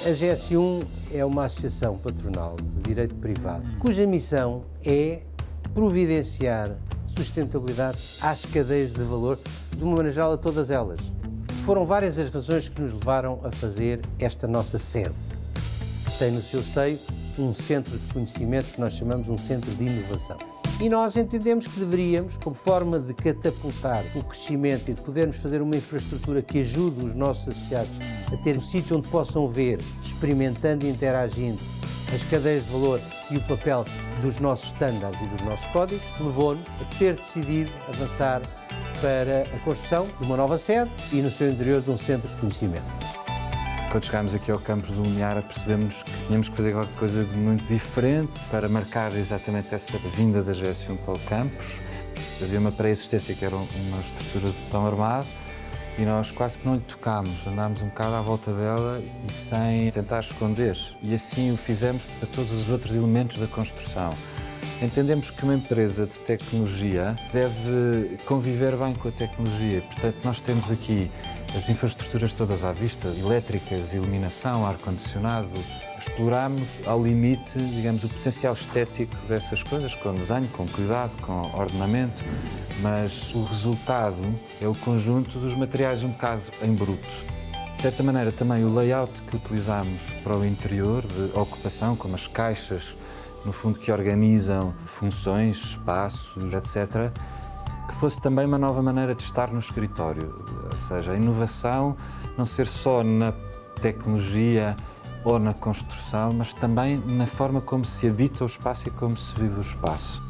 A GS1 é uma associação patronal de direito privado, cuja missão é providenciar sustentabilidade às cadeias de valor, de uma maneira geral a todas elas. Foram várias as razões que nos levaram a fazer esta nossa sede. Tem no seu seio um centro de conhecimento que nós chamamos um centro de inovação. E nós entendemos que deveríamos, como forma de catapultar o crescimento e de podermos fazer uma infraestrutura que ajude os nossos associados a ter um sítio onde possam ver, experimentando e interagindo, as cadeias de valor e o papel dos nossos estándares e dos nossos códigos, levou-nos a ter decidido avançar para a construção de uma nova sede e no seu interior de um centro de conhecimento. Quando chegámos aqui ao campus do Lumiar, percebemos que tínhamos que fazer qualquer coisa de muito diferente para marcar exatamente essa vinda da GS1 para o campus. Havia uma pré-existência que era uma estrutura de betão armado e nós quase que não lhe tocámos, andámos um bocado à volta dela e sem tentar esconder. E assim o fizemos para todos os outros elementos da construção. Entendemos que uma empresa de tecnologia deve conviver bem com a tecnologia. Portanto, nós temos aqui as infraestruturas todas à vista, elétricas, iluminação, ar-condicionado. Exploramos ao limite, digamos, o potencial estético dessas coisas, com desenho, com cuidado, com ordenamento, mas o resultado é o conjunto dos materiais um bocado em bruto. De certa maneira, também o layout que utilizamos para o interior de ocupação, como as caixas, no fundo, que organizam funções, espaços, etc., que fosse também uma nova maneira de estar no escritório. Ou seja, a inovação não ser só na tecnologia ou na construção, mas também na forma como se habita o espaço e como se vive o espaço.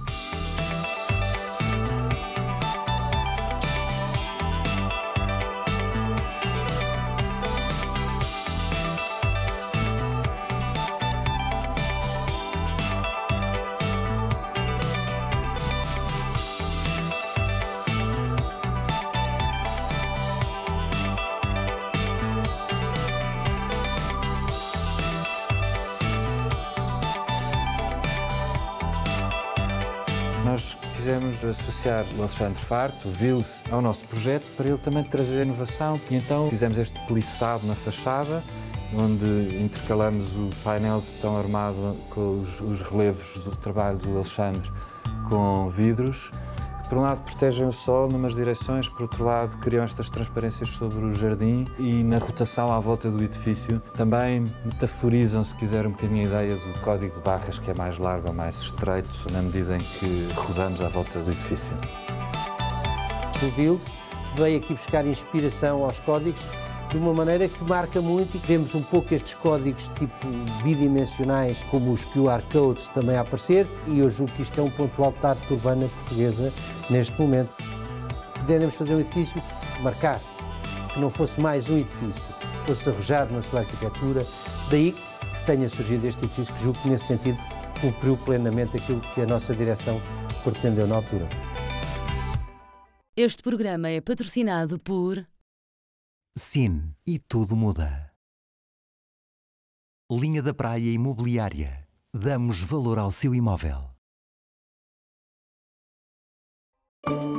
Nós quisemos associar o Alexandre Farto, o Vils, ao nosso projeto para ele também trazer inovação. E então fizemos este plissado na fachada, onde intercalamos o painel de betão armado com os relevos do trabalho do Alexandre com vidros, que por um lado protegem o sol numas direções, por outro lado criam estas transparências sobre o jardim e na rotação à volta do edifício também metaforizam, se quiser, um bocadinho a ideia do código de barras, que é mais largo ou mais estreito na medida em que rodamos à volta do edifício. O Vils veio aqui buscar inspiração aos códigos de uma maneira que marca muito e vemos um pouco estes códigos tipo bidimensionais, como os QR Codes também a aparecer, e eu julgo que isto é um ponto alto da arte urbana portuguesa neste momento. Pretendemos fazer um edifício que marcasse, que não fosse mais um edifício, que fosse arrojado na sua arquitetura, daí que tenha surgido este edifício, que julgo que nesse sentido cumpriu plenamente aquilo que a nossa direção pretendeu na altura. Este programa é patrocinado por SIN e tudo muda. Linha da Praia Imobiliária. Damos valor ao seu imóvel.